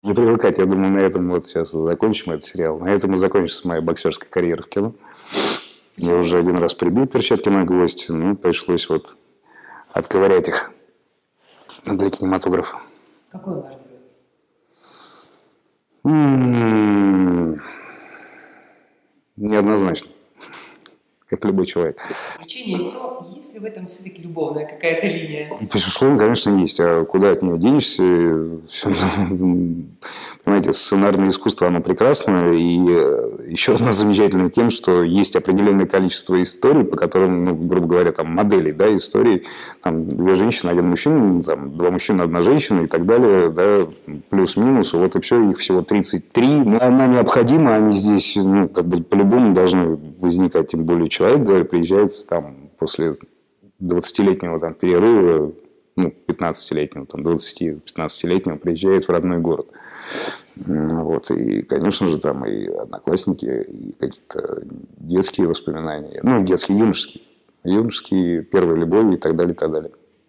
Не привыкать, я думаю, на этом вот сейчас закончим этот сериал. На этом и закончится моя боксерская карьера в кино. Я уже один раз прибил перчатки на гвоздь, ну, пришлось вот отковырять их для кинематографа. Какой ваш герой? Неоднозначно, как любой человек. Приключения все, есть ли в этом все-таки любовная какая-то линия? Безусловно, конечно, есть. А куда от нее денешься? Понимаете, сценарное искусство, оно прекрасно. И еще одно замечательное тем, что есть определенное количество историй, по которым, ну, грубо говоря, там, моделей, да, историй. Там, 2 женщины, 1 мужчина, там, 2 мужчины, 1 женщина и так далее, да, плюс-минус. Вот и все, их всего 33. Но она необходима, они здесь, ну, как бы по-любому должны возникать. Тем более человек, говорю, приезжает там после 20-летнего там перерыва, ну, 15-летнего, там, 20-15-летнего приезжает в родной город. Вот. И, конечно же, там и одноклассники, и какие-то детские воспоминания. Ну, детские, юношеские. Юношеские, первая любовь и так далее, и так далее.